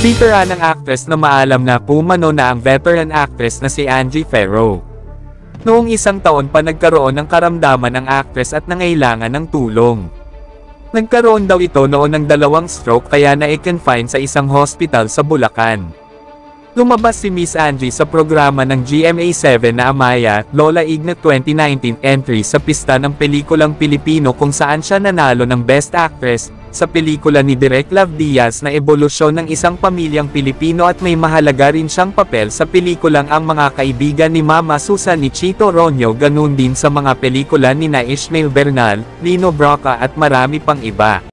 Veteran ng actress na maalam na pumano na ang veteran actress na si Angie Ferro. Noong isang taon pa nagkaroon ng karamdaman ang actress at nangailangan ng tulong. Nagkaroon daw ito noon ng 2 stroke kaya na-confine sa isang hospital sa Bulacan. Lumabas si Miss Angie sa programa ng GMA7 na Amaya, Lola Igna 2019 entry sa pista ng pelikulang Pilipino kung saan siya nanalo ng Best Actress, sa pelikula ni Direk Love Diaz na ebolusyon ng isang pamilyang Pilipino at may mahalaga rin siyang papel sa pelikulang Ang Mga Kaibigan ni Mama Susan ni Chito Ronyo, ganun din sa mga pelikula ni na Ishmael Bernal, Lino Broca at marami pang iba.